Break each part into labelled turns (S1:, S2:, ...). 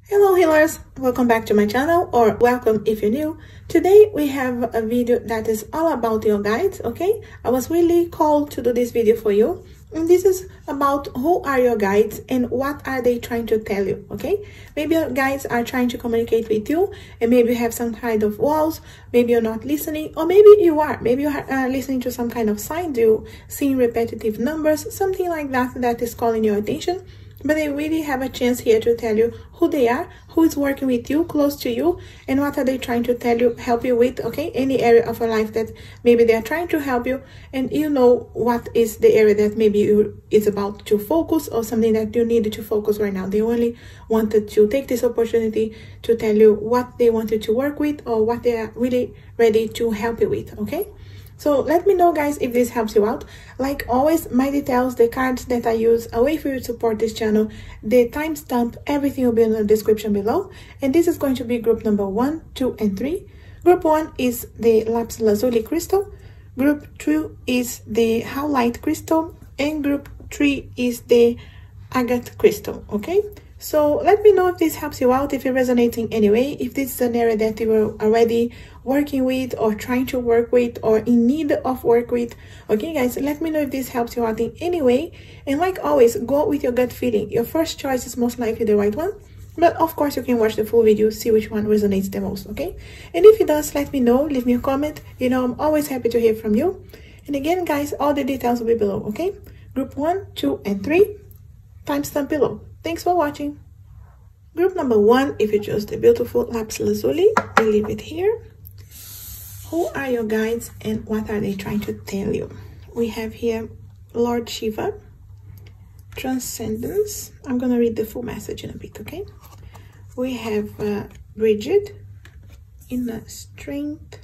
S1: Hello healers, welcome back to my channel, or welcome if you're new. Today we have a video that is all about your guides. Okay, I was really called to do this video for you, and this is about who are your guides and what are they trying to tell you. Okay, maybe your guides are trying to communicate with you, and maybe you have some kind of walls, maybe you're not listening, or maybe you are listening to some kind of signs, you seeing repetitive numbers, something like that is calling your attention. But they really have a chance here to tell you who they are, who is working with you, close to you, and what are they trying to tell you, help you with, okay? Any area of your life that maybe they are trying to help you, and you know what is the area that maybe you is about to focus, or something that you need to focus right now. They only wanted to take this opportunity to tell you what they wanted to work with, or what they are really ready to help you with, okay? So let me know, guys, if this helps you out. Like always, my details, the cards that I use, a way for you to support this channel, the timestamp, everything will be in the description below. And this is going to be group number 1, 2, and 3. Group 1 is the lapis lazuli crystal. Group 2 is the howlite crystal. And group 3 is the agate crystal, okay? So let me know if this helps you out, if it resonates in any way, if this is an area that you were already working with, or trying to work with, or in need of work with. Okay, guys, let me know if this helps you out in any way. And like always, go with your gut feeling. Your first choice is most likely the right one. But of course, you can watch the full video, see which one resonates the most, okay? And if it does, let me know, leave me a comment. You know, I'm always happy to hear from you. And again, guys, all the details will be below, okay? Group 1, 2, and 3, timestamp below. Thanks for watching. Group number 1, if you chose the beautiful lapis lazuli, I leave it here. Who are your guides and what are they trying to tell you? We have here Lord Shiva, Transcendence. I'm going to read the full message in a bit, okay? We have Bridget, Inner Strength.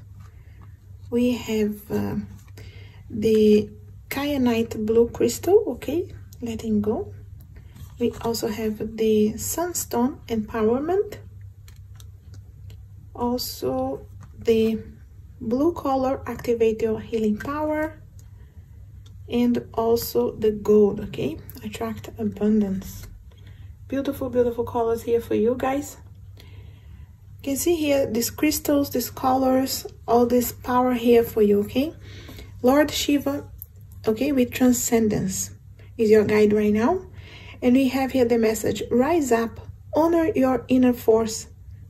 S1: We have the Kyanite Blue Crystal, okay? Letting go. We also have the Sunstone Empowerment. Also the blue color, Activate Your Healing Power. And also the gold, okay? Attract Abundance. Beautiful, beautiful colors here for you guys. You can see here these crystals, these colors, all this power here for you, okay? Lord Shiva, okay, with Transcendence is your guide right now. And we have here the message, rise up, honor your inner force.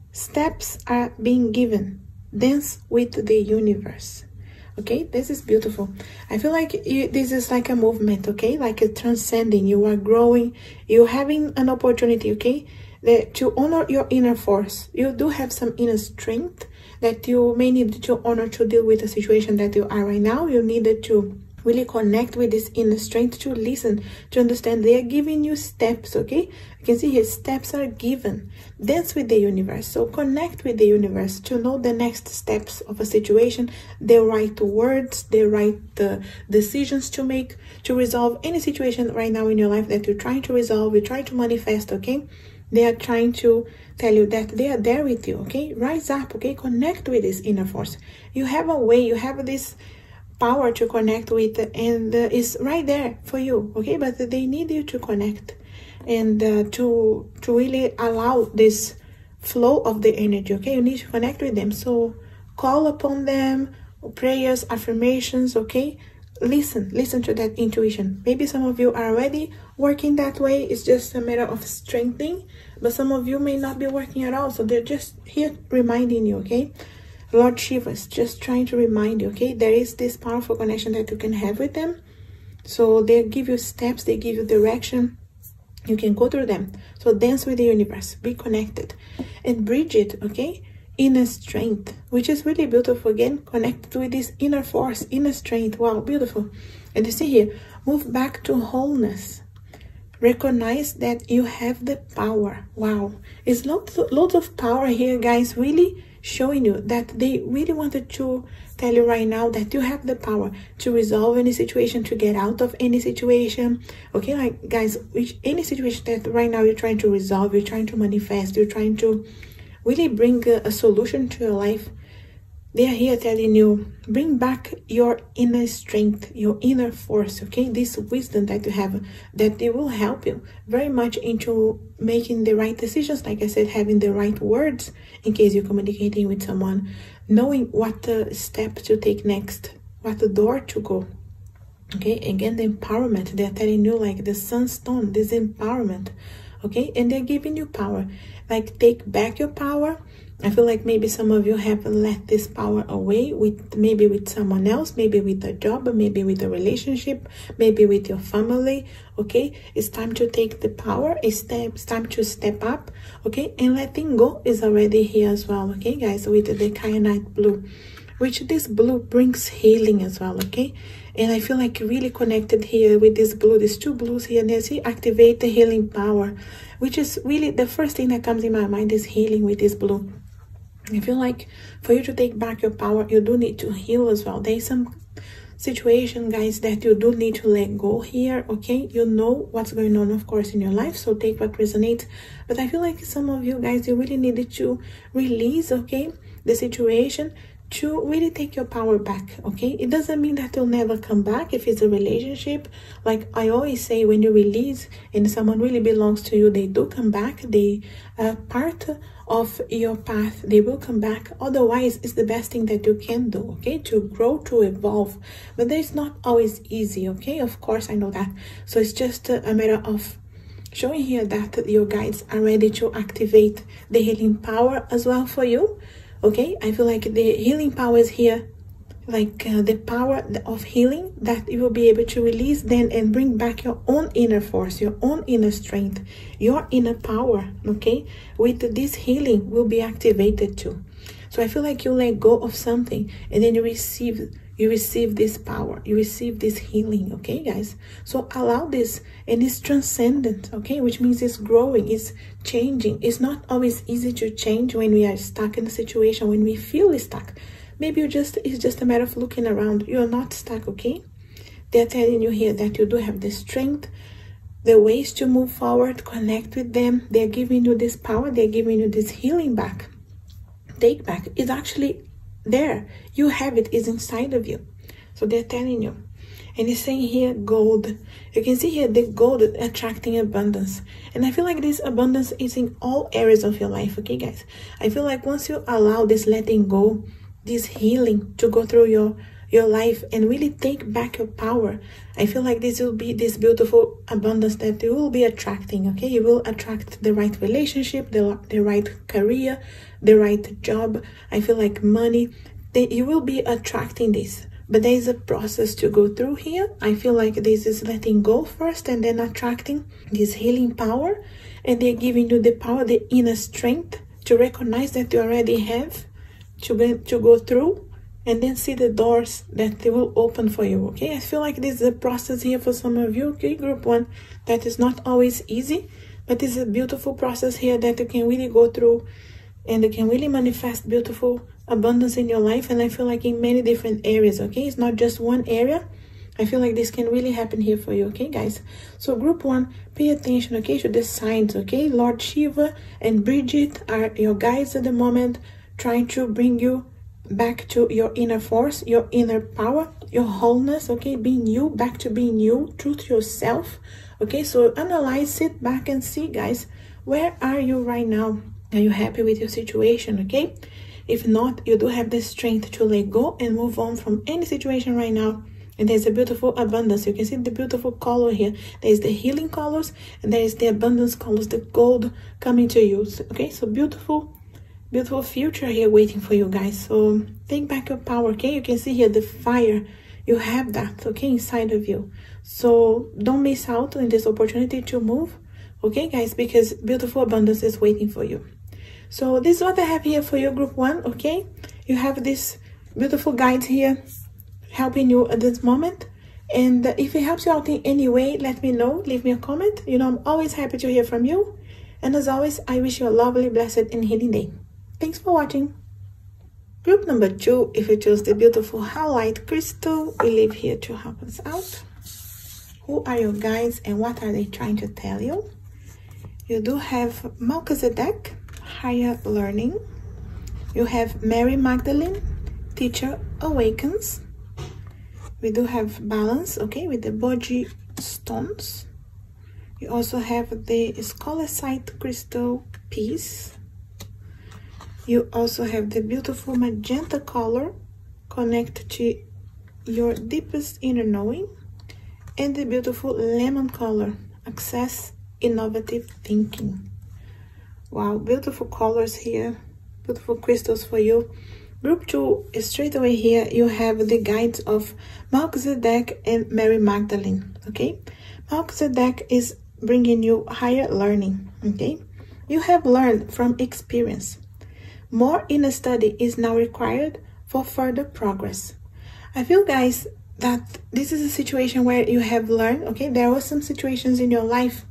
S1: Steps are being given. Dance with the universe. Okay, this is beautiful. I feel like this is like a movement, okay? Like a transcending. You are growing. You're having an opportunity, okay? To honor your inner force. You do have some inner strength that you may need to honor to deal with the situation that you are right now. You needed to really connect with this inner strength, to listen, to understand. They are giving you steps, okay? You can see here, steps are given. Dance with the universe. So connect with the universe to know the next steps of a situation, the right words, the right decisions to make, to resolve any situation right now in your life that you're trying to resolve, you're trying to manifest, okay? They are trying to tell you that they are there with you, okay? Rise up, okay? Connect with this inner force. You have a way, you have this power to connect with, and it's right there for you, okay? But they need you to connect and to really allow this flow of the energy, okay? You need to connect with them. So call upon them, prayers, affirmations, okay? Listen to that intuition. Maybe some of you are already working that way. It's just a matter of strengthening, but some of you may not be working at all. So they're just here reminding you, okay? Lord Shiva is just trying to remind you, okay? There is this powerful connection that you can have with them. So they give you steps, they give you direction. You can go through them. So dance with the universe, be connected. And Bridget, okay? Inner strength, which is really beautiful. Again, connect with this inner force, inner strength. Wow, beautiful. And you see here, move back to wholeness. Recognize that you have the power. Wow. It's lots of power here, guys, really showing you that they really wanted to tell you right now that you have the power to resolve any situation, to get out of any situation, okay? Like, guys, any situation that right now you're trying to resolve, you're trying to manifest, you're trying to really bring a solution to your life, They are here telling you, bring back your inner strength, your inner force, okay? This wisdom that you have, that it will help you very much into making the right decisions. Like I said, having the right words in case you're communicating with someone, knowing what step to take next, what door to go. Okay, again, the empowerment. They're telling you, like the sunstone, this empowerment. Okay, and they're giving you power. Like, take back your power. I feel like maybe some of you have let this power away, with maybe with someone else, maybe with a job, maybe with a relationship, maybe with your family. Okay, it's time to take the power. It's time to step up. Okay, and letting go is already here as well. Okay, guys, with the kyanite blue, which this blue brings healing as well. Okay, and I feel like really connected here with this blue, these two blues here. And see, activate the healing power, which is really the first thing that comes in my mind is healing with this blue. I feel like for you to take back your power, you do need to heal as well. There's some situation, guys, that you do need to let go here. Okay, you know what's going on, of course, in your life, so take what resonates. But I feel like some of you guys, you really needed to release, okay, the situation, to really take your power back. Okay, it doesn't mean that you'll never come back if it's a relationship. Like I always say, when you release and someone really belongs to you, they do come back. They are part of your path. They will come back. Otherwise, it's the best thing that you can do, okay, to grow, to evolve. But it's not always easy. Okay, of course, I know that. So it's just a matter of showing here that your guides are ready to activate the healing power as well for you. Okay, I feel like the healing power is here, like the power of healing that you will be able to release then and bring back your own inner force, your own inner strength, your inner power. Okay, with this healing will be activated too. So I feel like you let go of something and then you receive this power, you receive this healing. Okay, guys, so allow this, and it's transcendent. Okay, which means it's growing, it's changing. It's not always easy to change when we are stuck in a situation, when we feel stuck. Maybe it's just a matter of looking around. You're not stuck. Okay, they're telling you here that you do have the strength, the ways to move forward. Connect with them. They're giving you this power, they're giving you this healing back. Take back is actually there. You have it, is inside of you. So they're telling you. And it's saying here gold. You can see here the gold attracting abundance. And I feel like this abundance is in all areas of your life. Okay, guys, I feel like once you allow this letting go, this healing to go through your life and really take back your power, I feel like this will be this beautiful abundance that you will be attracting. Okay, you will attract the right relationship, the right career, the right job. I feel like money, you will be attracting this. But there is a process to go through here. I feel like this is letting go first and then attracting this healing power. And they're giving you the power, the inner strength to recognize that you already have, to go through, and then see the doors that they will open for you. Okay, I feel like this is a process here for some of you. Okay, group one, that is not always easy, but it's a beautiful process here that you can really go through, and you can really manifest beautiful abundance in your life. And I feel like in many different areas. Okay, it's not just one area. I feel like this can really happen here for you. Okay, guys, so group one, pay attention, okay, to the signs. Okay, Lord Shiva and Bridget are your guides at the moment, trying to bring you back to your inner force, your inner power, your wholeness. Okay, being you, back to being you, true to yourself. Okay, so analyze, sit back and see, guys, where are you right now? Are you happy with your situation? Okay, if not, you do have the strength to let go and move on from any situation right now. And there's a beautiful abundance. You can see the beautiful color here. There's the healing colors and there's the abundance colors, the gold coming to you. Okay, so beautiful future here waiting for you guys. So take back your power. Okay, you can see here the fire, you have that, okay, inside of you. So don't miss out on this opportunity to move, okay, guys, because beautiful abundance is waiting for you. So this is what I have here for you, group one. Okay, you have this beautiful guide here helping you at this moment. And if it helps you out in any way, let me know, leave me a comment. You know, I'm always happy to hear from you. And as always, I wish you a lovely, blessed and healing day. Thanks for watching. Group number two, if you choose the beautiful halite crystal, we leave here to help us out. Who are your guides and what are they trying to tell you? You do have Melchizedek, higher learning. You have Mary Magdalene, Teacher Awakens. We do have balance, okay, with the Boji stones. You also have the Scholasite crystal piece. You also have the beautiful magenta color, connect to your deepest inner knowing, and the beautiful lemon color, access innovative thinking. Wow, beautiful colors here, beautiful crystals for you. Group 2, straight away here, you have the guides of Melchizedek and Mary Magdalene, okay? Melchizedek is bringing you higher learning, okay? You have learned from experience. More inner study is now required for further progress. I feel, guys, that this is a situation where you have learned, okay? There were some situations in your life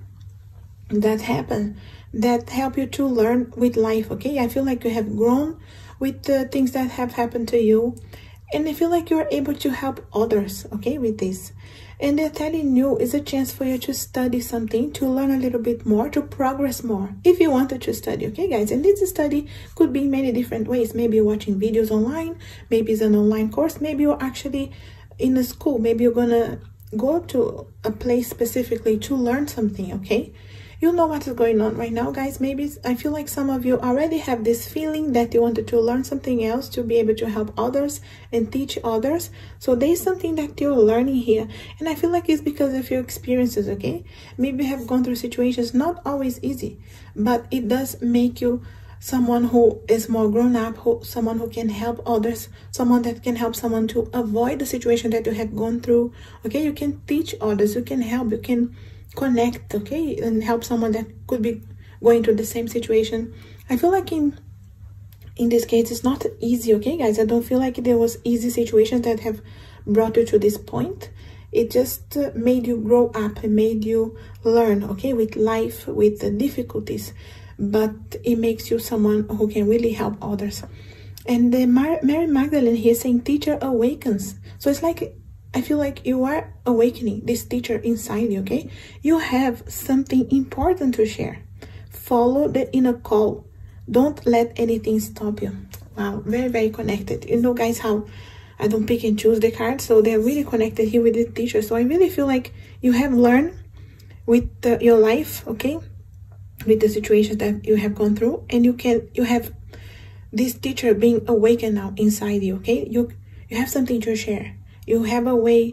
S1: that happen that help you to learn with life, okay? I feel like you have grown with the things that have happened to you, and I feel like you're able to help others, okay, with this. And they're telling you it's a chance for you to study something, to learn a little bit more, to progress more, if you wanted to study, okay, guys? And this study could be in many different ways. Maybe you're watching videos online, maybe it's an online course, maybe you're actually in a school, maybe you're gonna go to a place specifically to learn something, okay? You know what is going on right now, guys. Maybe I feel like some of you already have this feeling that you wanted to learn something else to be able to help others and teach others. So there's something that you're learning here, and I feel like it's because of your experiences, okay? Maybe you have gone through situations not always easy, but it does make you someone who is more grown up, someone who can help others, someone that can help someone to avoid the situation that you have gone through, okay? You can teach others, you can help, you can connect, okay, and help someone that could be going through the same situation. I feel like in this case it's not easy, okay, guys? I don't feel like there was easy situations that have brought you to this point. It just made you grow up and made you learn, okay, with life, with the difficulties, but it makes you someone who can really help others. And the Mary Magdalene here saying Teacher Awakens. So it's like, I feel like you are awakening this teacher inside you, okay? You have something important to share. Follow the inner call. Don't let anything stop you. Wow, very, very connected. You know, guys, how I don't pick and choose the cards, so they're really connected here with the teacher. So I really feel like you have learned with your life, okay? With the situations that you have gone through, and you have this teacher being awakened now inside you, okay? You have something to share. You have a way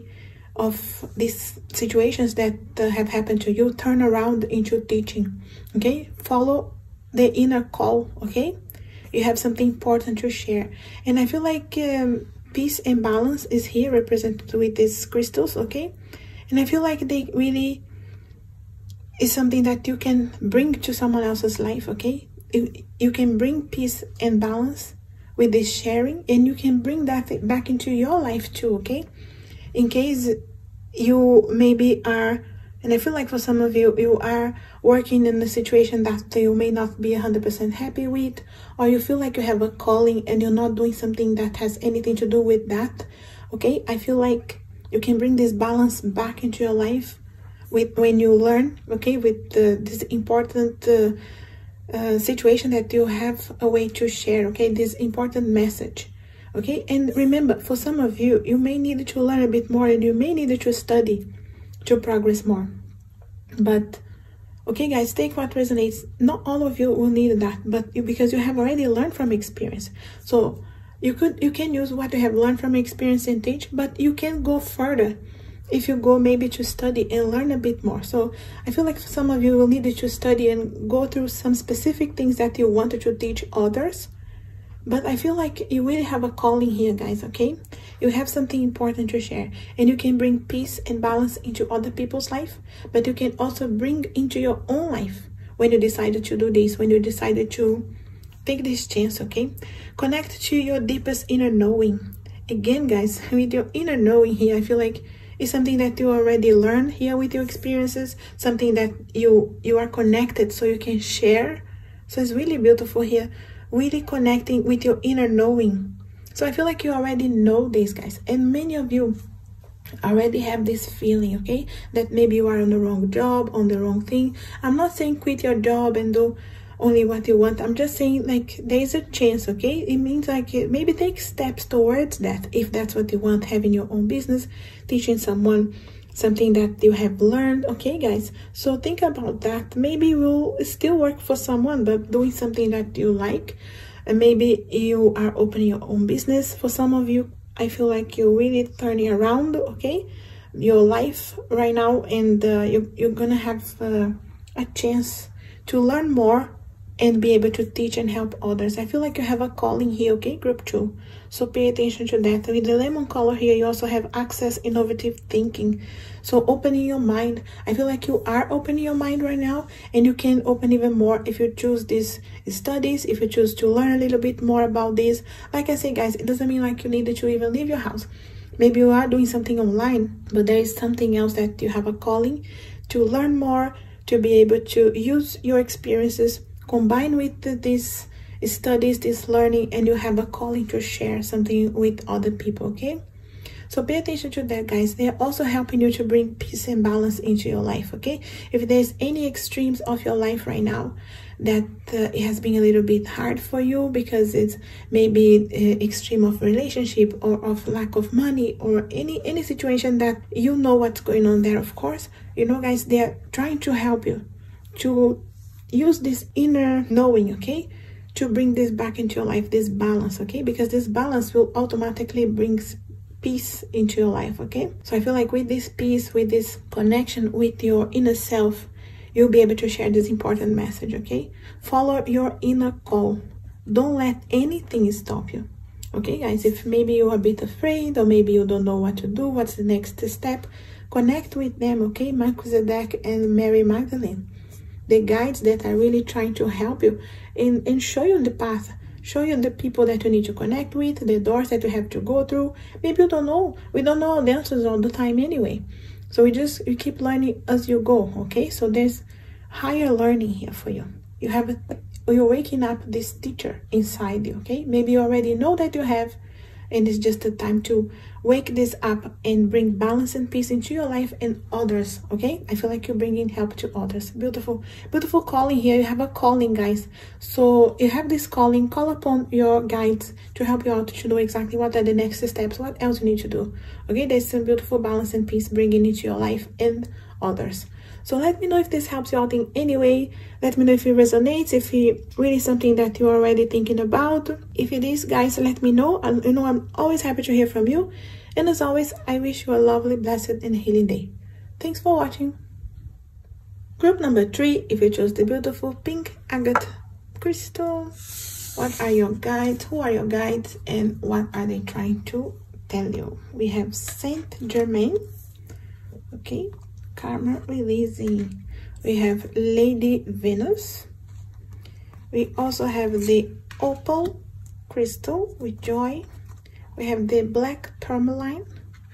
S1: of these situations that have happened to you turn around into teaching, okay? Follow the inner call, okay? You have something important to share. And I feel like peace and balance is here represented with these crystals, okay? And I feel like they really is something that you can bring to someone else's life, okay? You can bring peace and balance with this sharing, and you can bring that back into your life too, okay? In case you maybe are, and I feel like for some of you, you are working in a situation that you may not be 100% happy with, or you feel like you have a calling and you're not doing something that has anything to do with that, okay? I feel like you can bring this balance back into your life when you learn, okay, with this important situation that you have a way to share, okay, this important message, okay? And remember, for some of you, you may need to learn a bit more, and you may need to study to progress more. But okay, guys, take what resonates. Not all of you will need that, but because you have already learned from experience, so you can use what you have learned from experience and teach, but you can go further if you go maybe to study and learn a bit more. So I feel like some of you will need to study and go through some specific things that you wanted to teach others. But I feel like you really have a calling here, guys, okay? You have something important to share, and you can bring peace and balance into other people's life, but you can also bring into your own life when you decided to do this, when you decided to take this chance, okay? Connect to your deepest inner knowing. Again, guys, with your inner knowing here, I feel like it's something that you already learned here with your experiences, something that you are connected so you can share. So it's really beautiful here, really connecting with your inner knowing. So I feel like you already know this, guys, and many of you already have this feeling, okay, that maybe you are on the wrong job, on the wrong thing. I'm not saying quit your job and do only what you want. I'm just saying, like, there's a chance, okay? It means like maybe take steps towards that if that's what you want, having your own business, teaching someone something that you have learned, okay guys? So think about that. Maybe you will still work for someone, but doing something that you like. And maybe you are opening your own business. For some of you, I feel like you're really turning around, okay, your life right now, and you're gonna have a chance to learn more and be able to teach and help others. I feel like you have a calling here, okay, group 2. So pay attention to that. With the lemon color here, you also have access, innovative thinking. So opening your mind. I feel like you are opening your mind right now, and you can open even more if you choose these studies, if you choose to learn a little bit more about this. Like I say, guys, it doesn't mean like you need to even leave your house. Maybe you are doing something online, but there is something else that you have a calling to learn more, to be able to use your experiences, combine with these studies, this learning, and you have a calling to share something with other people, okay? So pay attention to that, guys. They're also helping you to bring peace and balance into your life, okay? If there's any extremes of your life right now that it has been a little bit hard for you, because it's maybe extreme of relationship or of lack of money, or any situation that you know what's going on there, of course, you know, guys, they're trying to help you to use this inner knowing, okay, to bring this back into your life, this balance, okay? Because this balance will automatically bring peace into your life, okay? So I feel like with this peace, with this connection with your inner self, you'll be able to share this important message, okay? Follow your inner call. Don't let anything stop you, okay, guys? If maybe you're a bit afraid, or maybe you don't know what to do, what's the next step, connect with them, okay? Melchizedek and Mary Magdalene, the guides that are really trying to help you and show you the path, show you the people that you need to connect with, the doors that you have to go through. Maybe you don't know. We don't know the answers all the time anyway. So you keep learning as you go, okay? So there's higher learning here for you. You're waking up this teacher inside you, okay? Maybe you already know that you have, and it's just the time to wake this up and bring balance and peace into your life and others, okay? I feel like you're bringing help to others. Beautiful, beautiful calling here. You have a calling, guys. So you have this calling. Call upon your guides to help you out, to know exactly what are the next steps, what else you need to do, okay? There's some beautiful balance and peace bringing into your life and others. So let me know if this helps you out in any way. Let me know if it resonates, if it really something that you're already thinking about. If it is, guys, let me know. You know, I'm always happy to hear from you. And as always, I wish you a lovely, blessed, and healing day. Thanks for watching. Group number 3, if you chose the beautiful pink agate crystal, what are your guides? Who are your guides? And what are they trying to tell you? We have Saint Germain, okay? Karma releasing. We have Lady Venus. We also have the opal crystal with joy. We have the black tourmaline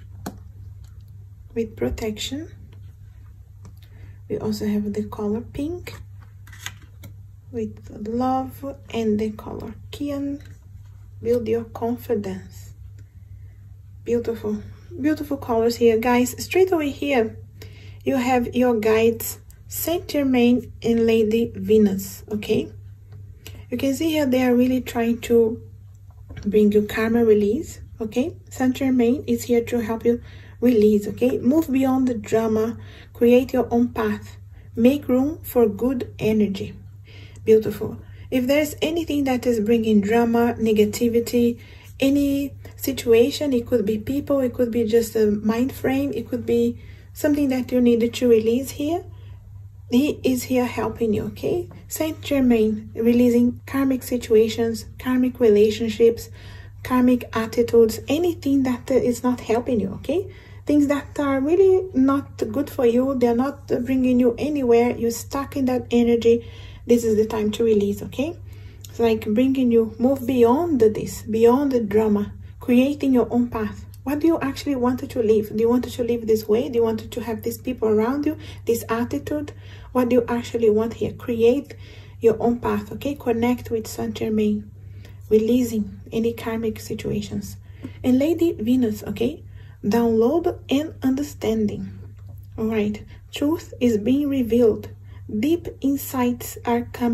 S1: with protection. We also have the color pink with love, and the color Kian, build your confidence. Beautiful, beautiful colors here, guys. Straight away here you have your guides, Saint Germain and Lady Venus, okay? You can see here they are really trying to bring you karma release, okay? Saint Germain is here to help you release, okay? Move beyond the drama, create your own path, make room for good energy. Beautiful. If there's anything that is bringing drama, negativity, any situation, it could be people, it could be just a mind frame, it could be something that you needed to release here, he is here helping you, okay? Saint Germain, releasing karmic situations, karmic relationships, karmic attitudes, anything that is not helping you, okay? Things that are really not good for you, they're not bringing you anywhere, you're stuck in that energy. This is the time to release, okay? It's like bringing you, move beyond this, beyond the drama, creating your own path. What do you actually want to live? Do you want to live this way? Do you want to have these people around you, this attitude? What do you actually want here? Create your own path, okay? Connect with Saint Germain, releasing any karmic situations. And Lady Venus, okay? Download and understanding. All right, truth is being revealed. Deep insights are coming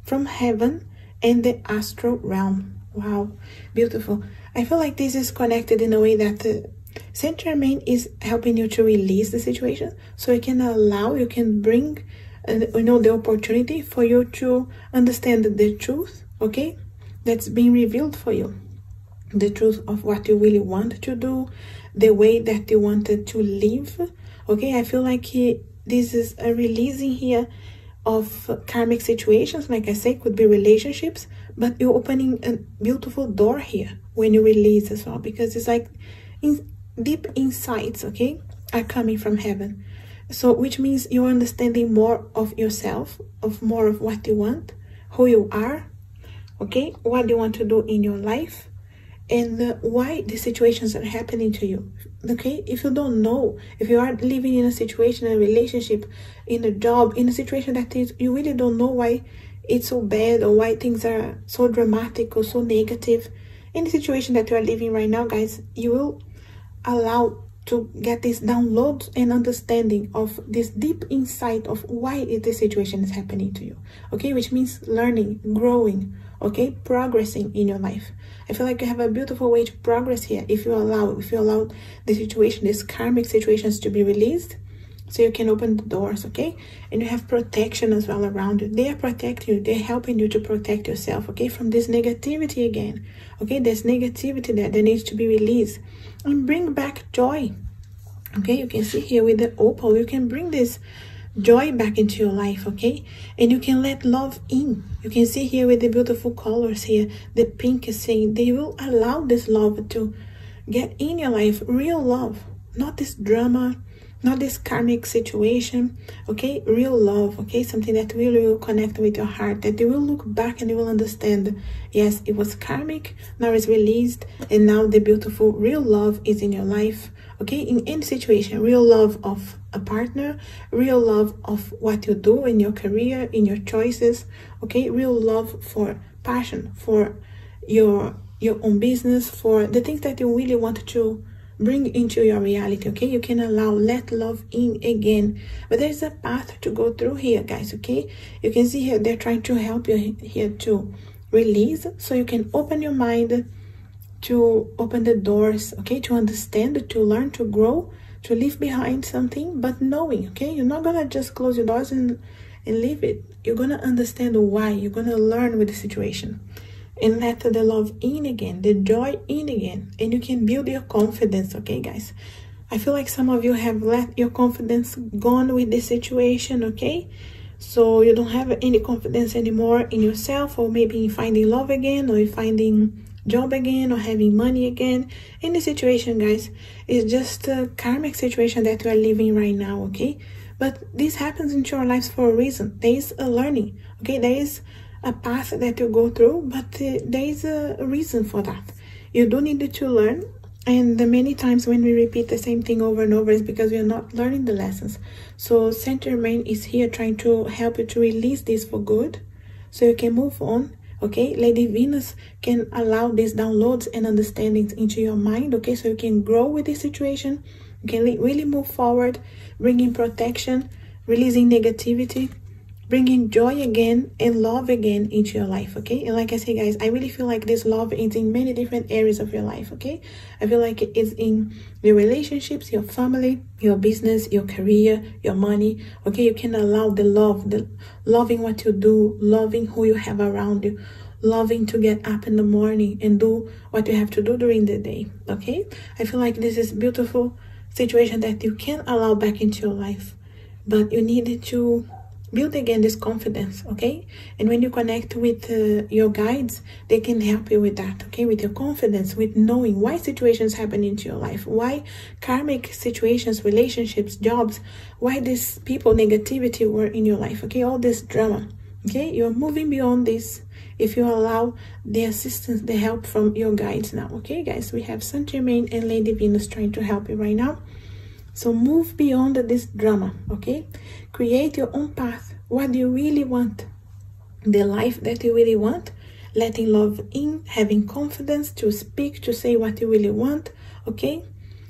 S1: from heaven and the astral realm. Wow, beautiful. I feel like this is connected in a way that Saint Germain is helping you to release the situation, so you can allow, you can bring, the opportunity for you to understand the truth, okay, that's being revealed for you. The truth of what you really want to do, the way that you wanted to live, okay. I feel like this is a releasing here of karmic situations. Like I say, could be relationships, but you're opening a beautiful door here when you release as well, because it's like deep insights, okay, are coming from heaven. So which means you're understanding more of yourself, of more of what you want, who you are, okay, what you want to do in your life, and why the situations are happening to you, okay. If you don't know, if you are living in a situation, a relationship, in a job, in a situation that is, you really don't know why it's so bad, or why things are so dramatic or so negative in the situation that you are living right now, guys, you will allow to get this download and understanding of this deep insight of why the situation is happening to you, okay, which means learning, growing, okay, progressing in your life. I feel like you have a beautiful way to progress here if you allow the situation, these karmic situations, to be released, so you can open the doors, okay. And you have protection as well around you. They are protecting you, they're helping you to protect yourself, okay, from this negativity again, okay. There's negativity that needs to be released, and bring back joy, okay. You can see here with the opal, you can bring this joy back into your life, okay. And you can let love in. You can see here with the beautiful colors here, the pink is saying they will allow this love to get in your life, real love, not this drama, not this karmic situation, okay, real love, okay, something that really will connect with your heart, that you will look back and you will understand, yes, it was karmic, now it's released, and now the beautiful real love is in your life, okay. In any situation, real love of a partner, real love of what you do in your career, in your choices, okay, real love for passion, for your own business, for the things that you really want to bring into your reality, okay. You can let love in again, but there's a path to go through here, guys, okay. You can see here they're trying to help you here to release, so you can open your mind, to open the doors, okay, to understand, to learn, to grow, to leave behind something, but knowing, okay, you're not gonna just close your doors and leave it. You're gonna understand why. You're gonna learn with the situation and let the love in again, the joy in again, and you can build your confidence, okay, guys. I feel like some of you have let your confidence gone with this situation, okay. So you don't have any confidence anymore in yourself, or maybe in finding love again, or in finding job again, or having money again. In the situation, guys, it's just a karmic situation that we are living right now, okay. But this happens into our lives for a reason. There is a learning, okay. There is a path that you go through, but there is a reason for that. You do need to learn, and many times when we repeat the same thing over and over, is because we are not learning the lessons. So Saint Germain is here trying to help you to release this for good, so you can move on, okay. Lady Venus can allow these downloads and understandings into your mind, okay, so you can grow with this situation. You can really move forward, bringing protection, releasing negativity, bringing joy again and love again into your life, okay. And like I say, guys, I really feel like this love is in many different areas of your life, okay. I feel like it is in your relationships, your family, your business, your career, your money, okay. You can allow the love, the loving what you do, loving who you have around you, loving to get up in the morning and do what you have to do during the day, okay. I feel like this is beautiful situation that you can allow back into your life, but you need to build again this confidence, okay. And when you connect with your guides, they can help you with that, okay, with your confidence, with knowing why situations happen into your life, why karmic situations, relationships, jobs, why these people, negativity were in your life, okay, all this drama, okay. You're moving beyond this if you allow the assistance, the help from your guides now, okay, guys. We have Saint Germain and Lady Venus trying to help you right now. So move beyond this drama, okay. Create your own path. What do you really want? The life that you really want. Letting love in, having confidence to speak, to say what you really want, okay.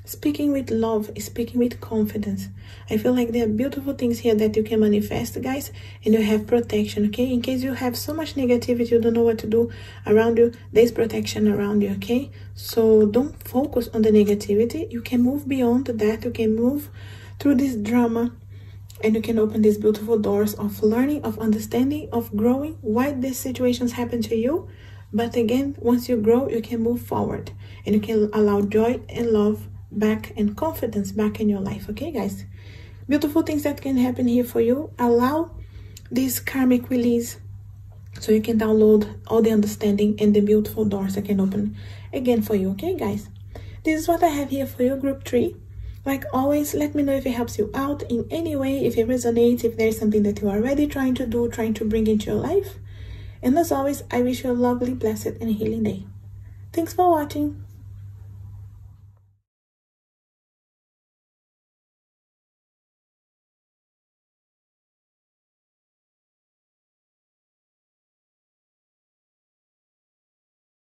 S1: speaking with love, speaking with confidence. I feel like there are beautiful things here that you can manifest, guys, and you have protection, okay? In case you have so much negativity, you don't know what to do around you, there's protection around you, okay? So don't focus on the negativity. You can move beyond that. You can move through this drama, and you can open these beautiful doors of learning, of understanding, of growing, why these situations happen to you. But again, once you grow, you can move forward, and you can allow joy and love back and confidence back in your life, okay, guys? Beautiful things that can happen here for you. Allow this karmic release so you can download all the understanding and the beautiful doors that can open again for you, okay, guys? This is what I have here for you, group 3. Like always, let me know if it helps you out in any way, if it resonates, if there's something that you are already trying to do, trying to bring into your life. And as always, I wish you a lovely, blessed, and healing day. Thanks for watching.